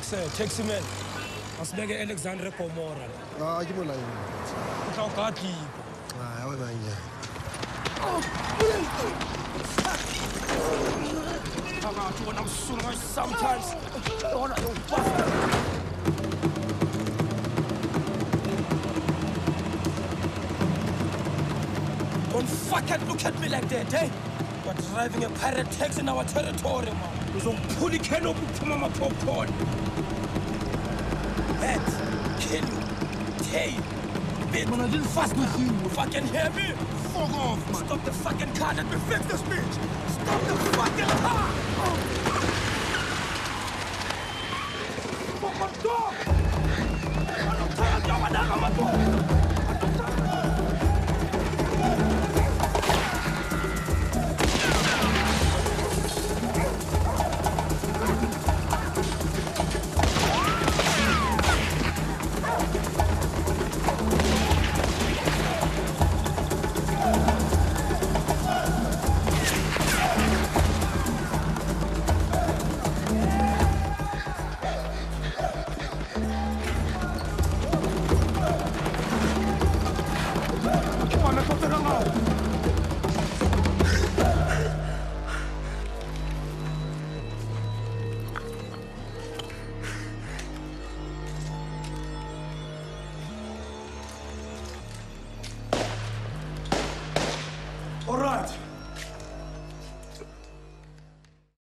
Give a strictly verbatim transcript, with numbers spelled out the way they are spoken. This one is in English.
Sir, taxi man. Asibeke Alexandre Komora. Ah, ke mola eng. O tla o ka tlipa. Ah, wa banya. Phakathi wona usulunga sometimes. Yona yo bastard. Don't fucking look at me like that, eh? You're driving a pirate taxi in our territory, man. Uzongiphula ikheni okuphuma ama-popcorn. Head, kill you, tail, bit. Man, I didn't fuck with you. You fucking hear me? Fuck off, man. Stop the fucking car, let me fix this bitch! Stop the fucking car! Fuck my dog! I'm tired of my dog, my dog! Come on, let's go to the house.